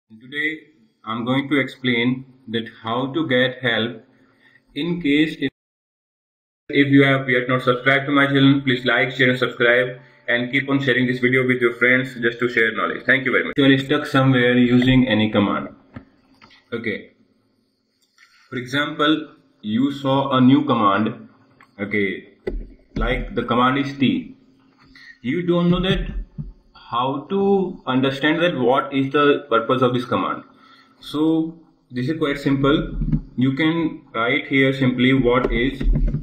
Today I'm going to explain that how to get help in case if you have yet not subscribed to my channel. Please like, share and subscribe and keep on sharing this video with your friends just to share knowledge. Thank you very much. You are stuck somewhere using any command. Okay. For example, you saw a new command. Okay, like the command is T. You don't know that how to understand that what is the purpose of this command. So this is quite simple. You can write here simply what is,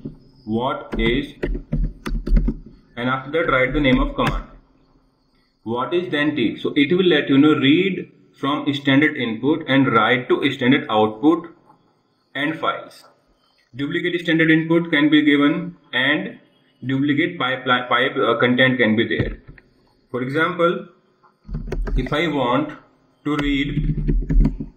and after that write the name of command. What is then T. So it will let you know read from standard input and write to standard output and files. Duplicate standard input can be given and duplicate pipe content can be there. For example, if I want to read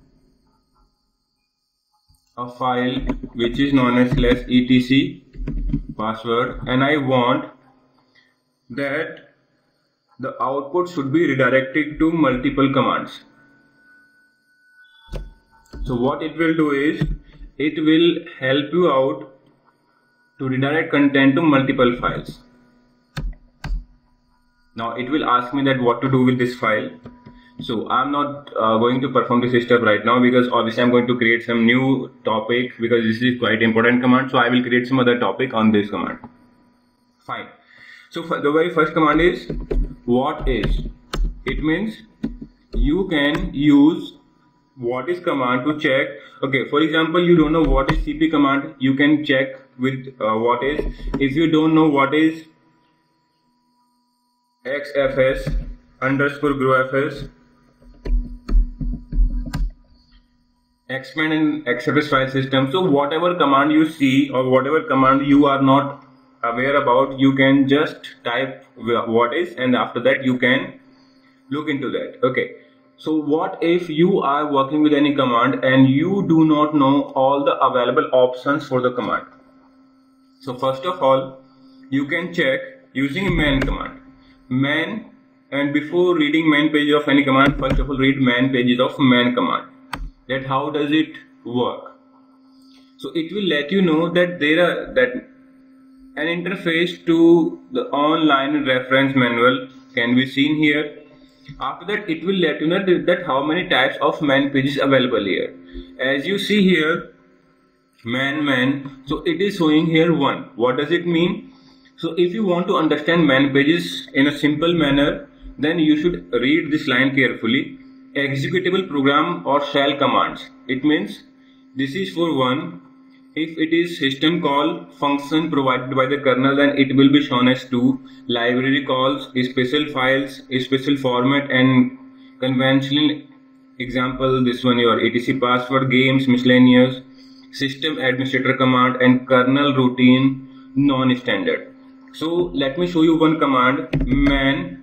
a file which is known as /etc password, and I want that the output should be redirected to multiple commands. So what it will do is it will help you out to redirect content to multiple files. Now it will ask me that what to do with this file. So I'm not going to perform this step right now because obviously I'm going to create some new topic because this is quite important command. So I will create some other topic on this command. Fine. So for the very first command is what is. It means you can use what is command to check. Okay, for example, you don't know what is cp command, you can check with what is. If you don't know what is xfs underscore growfs, expand and xfs file system. So whatever command you see or whatever command you are not aware about, you can just type what is, and after that you can look into that. Okay. So what if you are working with any command and you do not know all the available options for the command? So first of all, you can check using man command. Man, and before reading man page of any command, first of all read man pages of man command. That how does it work? So it will let you know that there are an interface to the online reference manual can be seen here. After that it will let you know that how many types of man pages available here. As you see here, man, so it is showing here 1. What does it mean? So if you want to understand man pages in a simple manner, then you should read this line carefully. Executable program or shell commands. It means this is for 1. If it is system call function provided by the kernel, then it will be shown as 2. Library calls, special files, special format and conventional example, this one your etc password, games, miscellaneous, system administrator command and kernel routine non-standard. So let me show you one command, man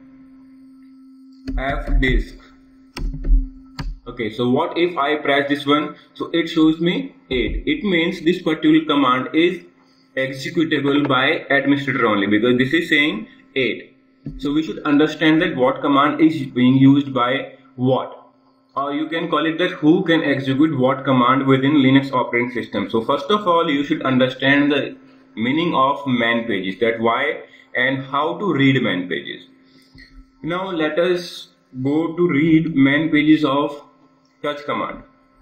fdisk. Okay, so what if I press this one? So it shows me 8. It means this particular command is executable by administrator only because this is saying 8. So we should understand that what command is being used by what, or you can call it that who can execute what command within Linux operating system. So first of all, you should understand the meaning of man pages, that why and how to read man pages. Now let us go to read man pages of touch command.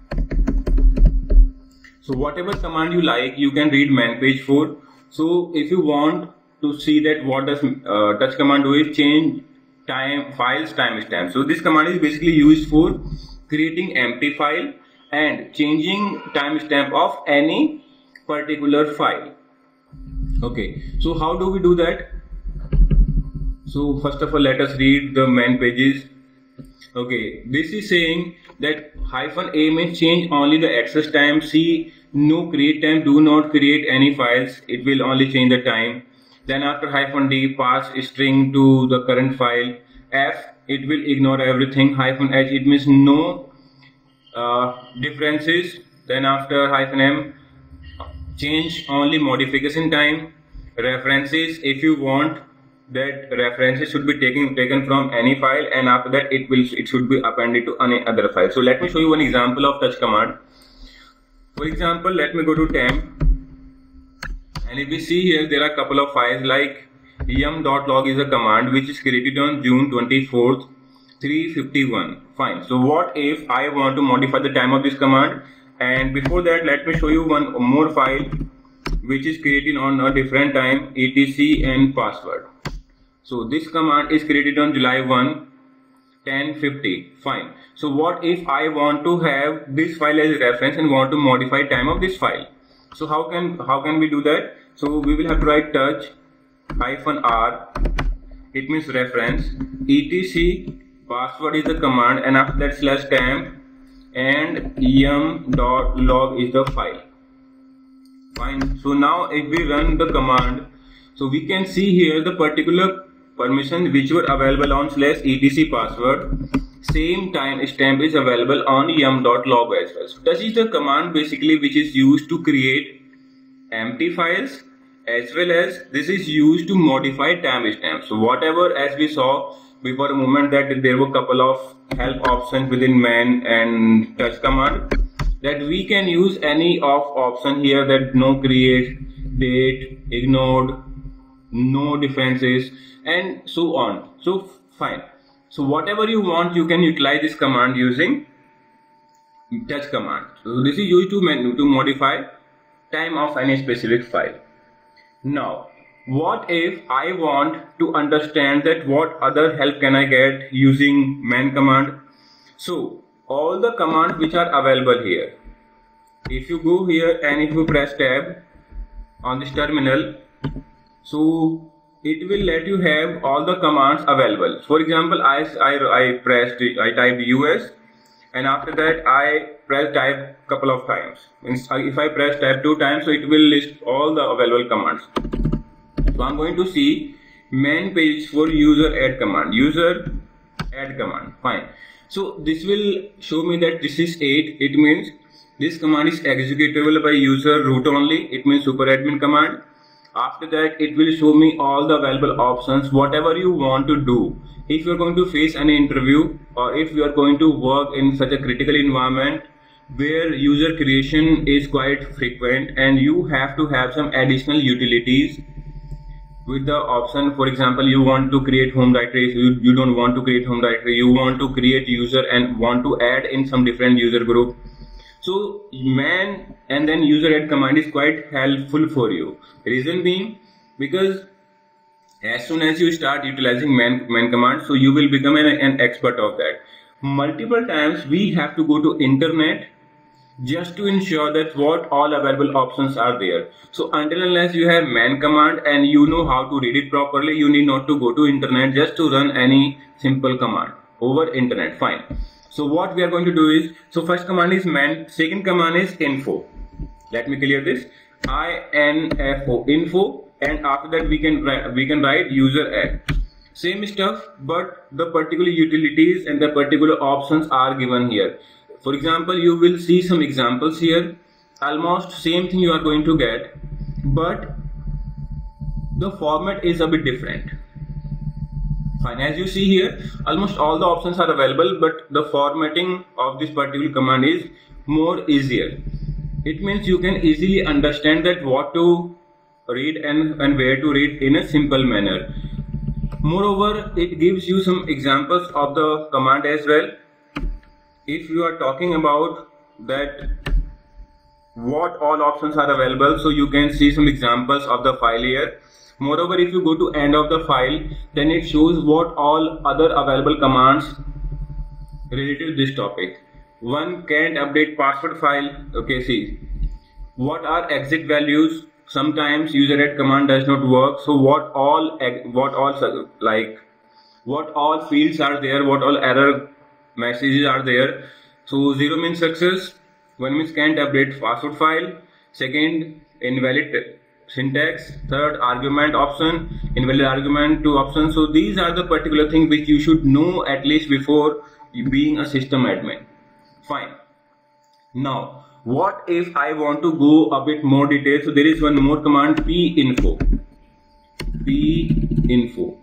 So whatever command you like, you can read man page for. So if you want to see that what does touch command do is change files timestamp. So this command is basically used for creating empty file and changing timestamp of any particular file. Okay, so how do we do that? So first of all, let us read the man pages. Okay, this is saying that -a means change only the access time. C, no create time, do not create any files, it will only change the time. Then after -d, pass string to the current file. F, it will ignore everything. -h, it means no differences. Then after -m, change only modification time. References, if you want that references should be taken from any file, and after that it should be appended to any other file. So let me show you one example of such command. For example, let me go to temp, and if we see here, there are a couple of files like yum.log is a command which is created on June 24th 3:51. Fine. So what if I want to modify the time of this command? And before that, let me show you one more file which is created on a different time, etc and password. So this command is created on July 1 10:50. Fine. So what if I want to have this file as a reference and want to modify time of this file? So how can we do that? So we will have to write touch -r, it means reference, etc password is the command, and after that /temp, and yum.log is the file. Fine. So now if we run the command, so we can see here the particular permission which were available on /etc password, same time stamp is available on yum.log as well. So this is the command basically which is used to create empty files, as well as this is used to modify timestamps. So whatever, as we saw before a moment, that there were a couple of help options within man and touch command, that we can use any of option here, that no create, date, ignored, no differences, and so on. So fine. So whatever you want, you can utilize this command using touch command. So this is used to modify time of any specific file. Now, what if I want to understand that what other help can I get using man command? So all the commands which are available here, if you go here and if you press tab on this terminal, so it will let you have all the commands available. For example, I typed US, and after that I press type couple of times. If I press type 2 times, so it will list all the available commands. So I'm going to see main page for user add command. Fine. So this will show me that this is 8. It means this command is executable by user root only. It means super admin command. After that, it will show me all the available options, whatever you want to do. If you're going to face an interview, or if you are going to work in such a critical environment where user creation is quite frequent and you have to have some additional utilities with the option. For example, you want to create home directory, you don't want to create home directory, you want to create user and want to add in some different user group. So man and then user add command is quite helpful for you. Reason being, because as soon as you start utilizing man command, so you will become an expert of that. Multiple times we have to go to internet just to ensure that what all available options are there. So until unless you have man command and you know how to read it properly, you need not to go to internet just to run any simple command over internet. Fine. So what we are going to do is, so first command is man, second command is info. Let me clear this, info, info, and after that we can write user add. Same stuff, but the particular utilities and the particular options are given here. For example, you will see some examples here. Almost same thing you are going to get, but the format is a bit different. Fine. As you see here, almost all the options are available, but the formatting of this particular command is more easier. It means you can easily understand that what to read and where to read in a simple manner. Moreover, it gives you some examples of the command as well. If you are talking about that what all options are available, so you can see some examples of the file here. Moreover, if you go to end of the file, then it shows what all other available commands related to this topic. One, can't update password file. Okay, see what are exit values. Sometimes user add command does not work. So what all fields are there, what all error messages are there. So 0 means success, 1 means can't update password file, second invalid syntax, third argument option, invalid argument to option. So these are the particular things which you should know at least before being a system admin. Fine. Now what if I want to go a bit more detailed? So there is one more command, pinfo. pinfo.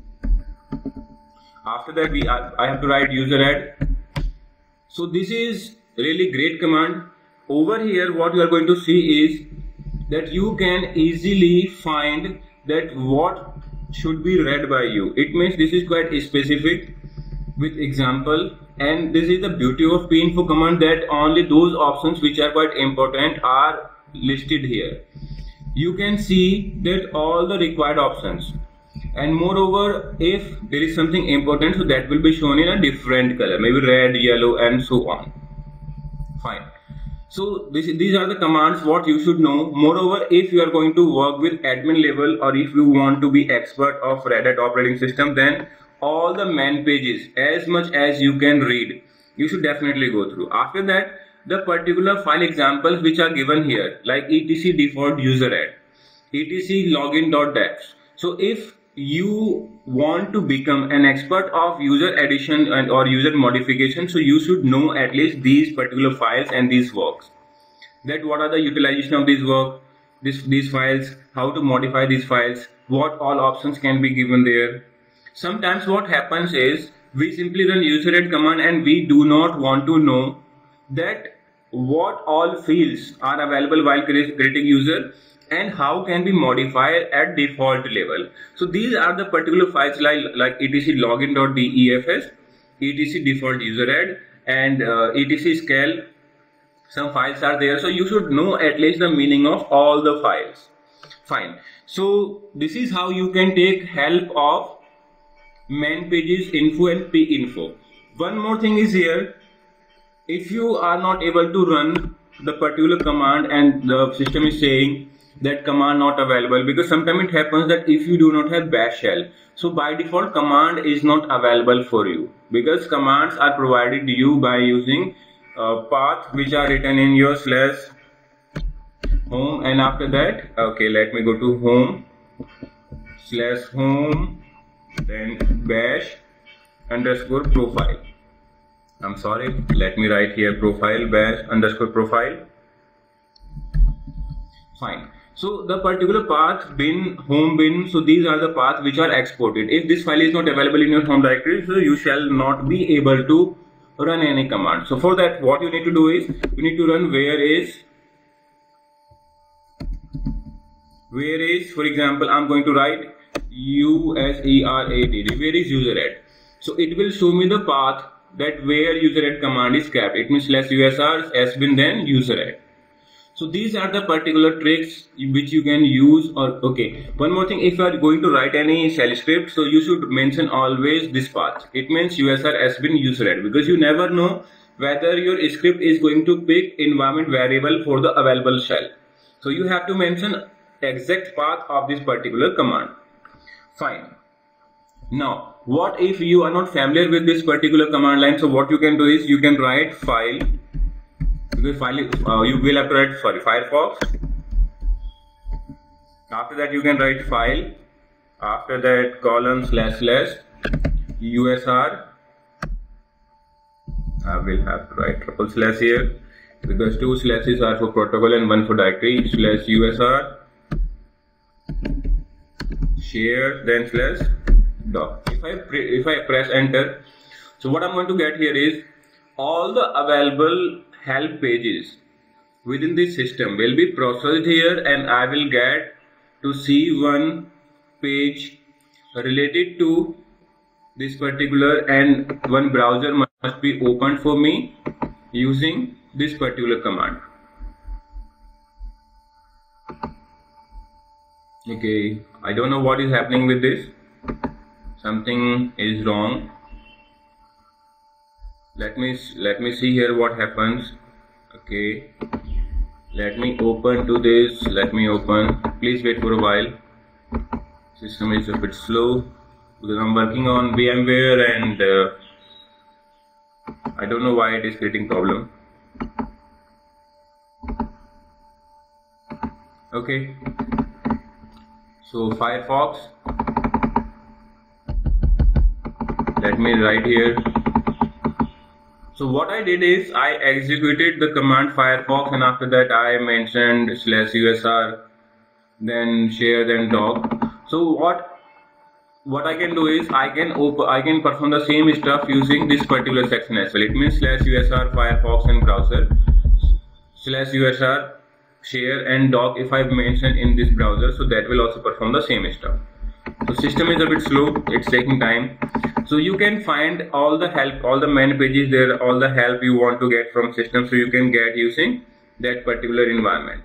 After that I have to write user add. So this is really great command. Over here what you are going to see is that you can easily find that what should be read by you. It means this is quite specific with example, and this is the beauty of pinfo command, that only those options which are quite important are listed here. You can see that all the required options, and moreover if there is something important, so that will be shown in a different color, maybe red, yellow and so on. Fine. So these are the commands what you should know. Moreover, if you are going to work with admin level, or if you want to be expert of Red Hat operating system, then all the man pages, as much as you can read, you should definitely go through. After that, the particular file examples which are given here, like etc default user add, etc login.dex. So if you want to become an expert of user addition and or user modification, so you should know at least these particular files and these works, that what are the utilization of these work, these files, how to modify these files, what all options can be given there. Sometimes what happens is we simply run user add command and we do not want to know that what all fields are available while creating user and how can be modified at default level. So these are the particular files like etc login.defs, etc default user add, and etc scale. Some files are there, so you should know at least the meaning of all the files. Fine. So this is how you can take help of man pages, info and pinfo. One more thing is here, if you are not able to run the particular command and the system is saying that command not available, because sometimes it happens that if you do not have bash shell, so by default command is not available for you, because commands are provided to you by using path which are written in your /home, and after that, okay, let me go to home /home, then bash underscore profile. I'm sorry, let me write here profile, bash underscore profile. Fine. So the particular path bin, home bin, so these are the paths which are exported. If this file is not available in your home directory, so you shall not be able to run any command. So for that, what you need to do is you need to run where is, for example, I'm going to write userad, where is user add. So it will show me the path that where user add command is kept. It means /usr sbin then user add. So these are the particular tricks which you can use. Or okay, one more thing, if you are going to write any shell script, so you should mention always this path. It means usr sbin user add, because you never know whether your script is going to pick environment variable for the available shell. So you have to mention exact path of this particular command. Fine. Now what if you are not familiar with this particular command line? So what you can do is you can write file, because file you will have to write, sorry, Firefox. After that you can write file, after that colon // usr. I will have to write / here, because 2 slashes are for protocol and 1 for directory, /usr share then /doc. If I press enter, so what I'm going to get here is all the available help pages within this system will be processed here, and I will get to see one page related to this particular, and one browser must be opened for me using this particular command. Okay, I don't know what is happening with this. Something is wrong. Let me see here what happens. Okay, let me open to this. Let me open. Please wait for a while. System is a bit slow because I'm working on VMware and I don't know why it is creating problem. Okay, so Firefox, let me write here. So what I did is I executed the command Firefox, and after that I mentioned /usr, then share, then doc. So what I can do is I can perform the same stuff using this particular section as well. It means /usr Firefox and browser /usr share and dock. If I've mentioned in this browser, so that will also perform the same stuff. So system is a bit slow, it's taking time. So you can find all the help, all the man pages there, all the help you want to get from system, so you can get using that particular environment.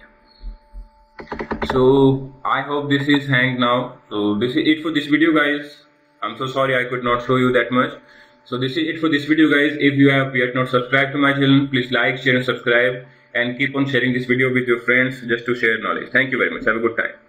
So I hope this is hanged now. So this is it for this video, guys. I'm so sorry I could not show you that much. So this is it for this video, guys. If you have yet not subscribed to my channel, please like, share and subscribe, and keep on sharing this video with your friends just to share knowledge. Thank you very much. Have a good time.